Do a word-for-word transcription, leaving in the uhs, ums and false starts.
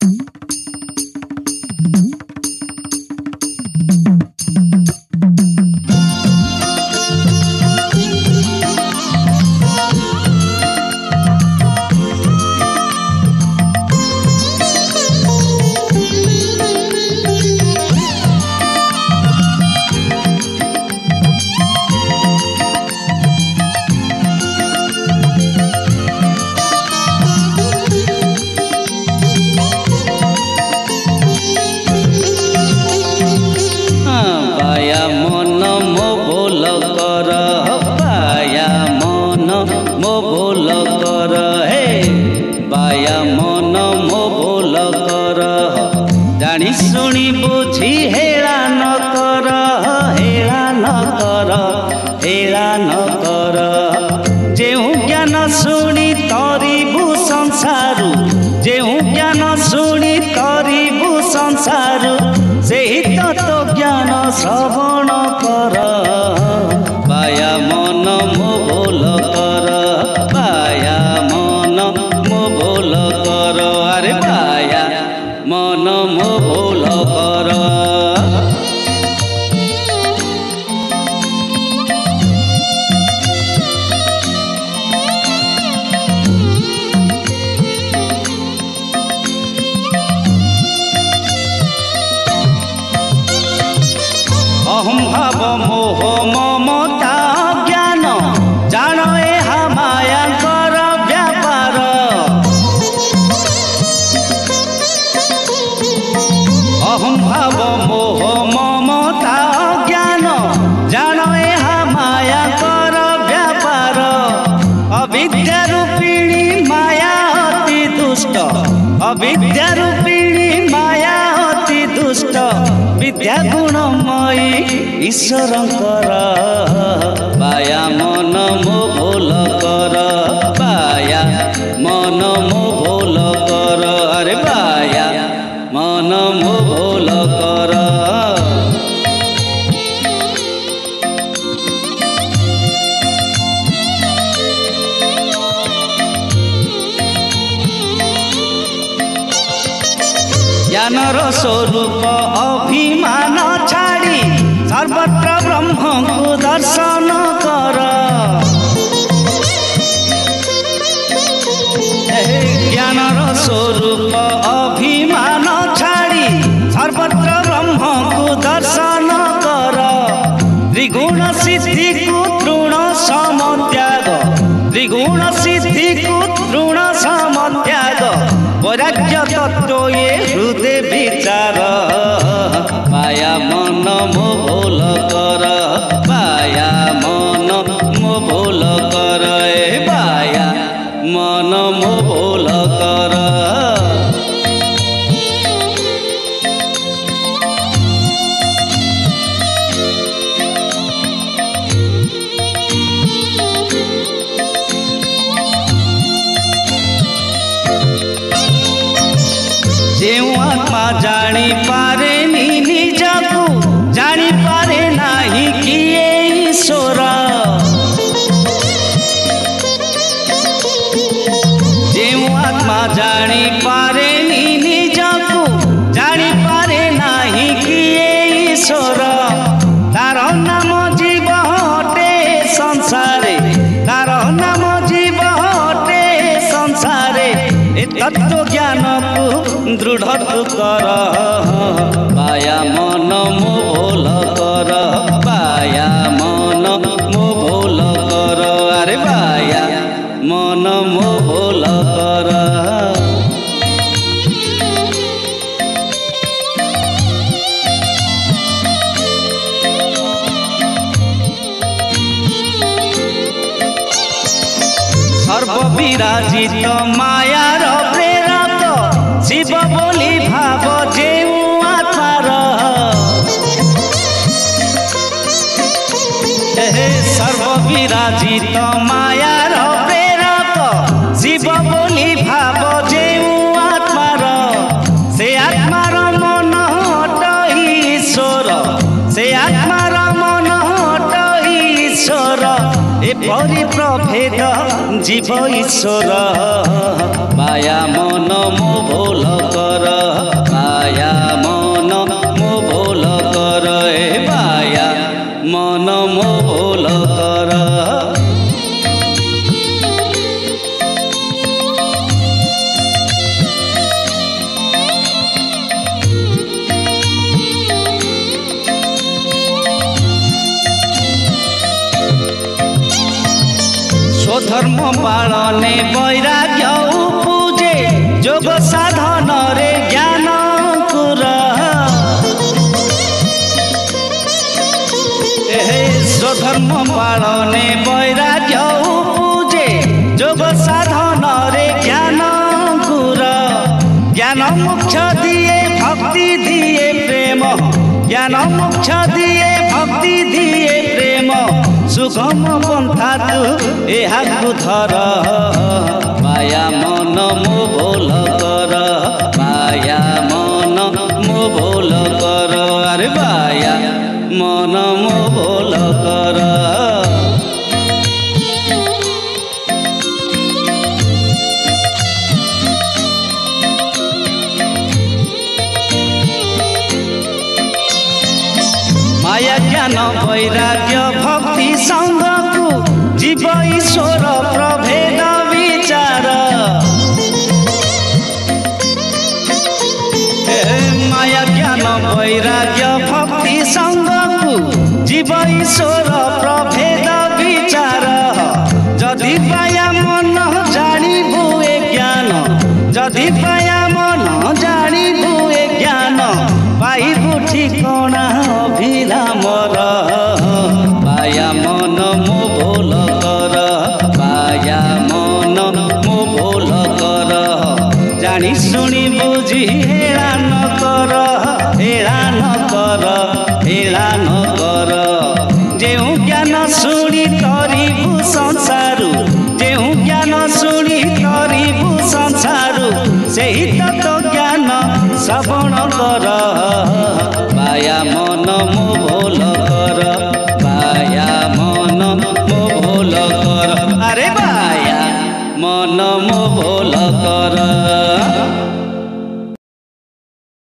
जानी सुनी बुझी हेला न कर हेला न कर हेला न कर जेहु ज्ञान शुणी तरिबु संसारु जेहु ज्ञान शुणी तरिबु संसारु सेही तत्व ज्ञान श्रवण कर बाया मन मो बोल कर बाया मन मो बोल कर अरे बाया मन मो बोल कर अहम भाव मोह ममता ज्ञान जान एहा मायाकर व्यापार अहम भाव मोह ममता ज्ञान जान एहा मायाकर व्यापार अविद्या रूपिणी माया अति दुष्ट अविद्या रूपिणी माया अति दुष्ट विद्या गुणमयी ईश्वरंकर बाया मन मो बोल कर बाया मन मो बोल कर अरे बाया मन मो बोल कर ज्ञानर स्वरूप अभिमान छाड़ी सर्वत्र ब्रह्म को दर्शन कर ज्ञानर स्वरूप अभिमान छाड़ी सर्वत्र ब्रह्म को दर्शन कर त्रिगुण सिद्धि को तृण समत्याग त्रिगुण सिद्धि को तृण समत्याग वैराग्य तत्व ये हृदय विचार बाया मन मो बोल कर बाया मन मो बोल कर ए बाया मन मो बोल कर जेउ आत्मा जानी पारे नी निजकु जानी पारे नाही किए ईश्वर जेउ आत्मा जानी पारे नी निजकु जानी पारे नाही किए ईश्वर तार नाम जीव हटे संसारे तार नाम जीव हटे संसारे ए तत्व ज्ञान को दृढ़ कर बाया मन मो बोल कर बाया मन मो बोल कर अरे बाया मन मो बोल कर सर्वविराजित मायार प्रेरक शिव बोली भाव जेउ आत्मार सर्वविराजित मायार प्रेरक शिव बोली भाव जेउ आत्मार से आत्मार मन हट ईश्वर से आत्मार मन हट ईश्वर एपरि प्रभेद जीव ईश्वर बाया मन मो बोल कर पालने वैराग्य पूजे जोग साधन रे ज्ञान कुर स्वधर्म पालने वैराग्य पूजे जोग साधन रे ज्ञान कुर ज्ञान मोक्ष दिए भक्ति दिए प्रेम ज्ञान मोक्ष दिए भक्ति दिए प्रेम सुगम पंथा तू एहाकु धर माया मन मो भोल कर माया मन मो भोल कर अरे माया मन मो भोल कर माया ज्ञान वैराग्य भक्ति संग को जीव ईश्वर प्रभेद विचार माया ज्ञान वैराग्य भक्ति संग को जीव ईश्वर प्रभेद विचार जदि पाया मन जानी भुए ज्ञान जदि पाया मन जानी भुए ज्ञान पाइबु ठिकना अभिरामर माया मन मो भोल कर माया मन मो भोल कर जानी सुनी बुझी हेला न कर हेला न कर हेला न कर जेउ ज्ञान शुणी तरिबु संसारु जेउ ज्ञान शुणी तरिबु संसारु सेही तत्व ज्ञान श्रवण कर माया मन मो भोल कर माया मन मो भोल कर अरे माया मन मो भोल कर।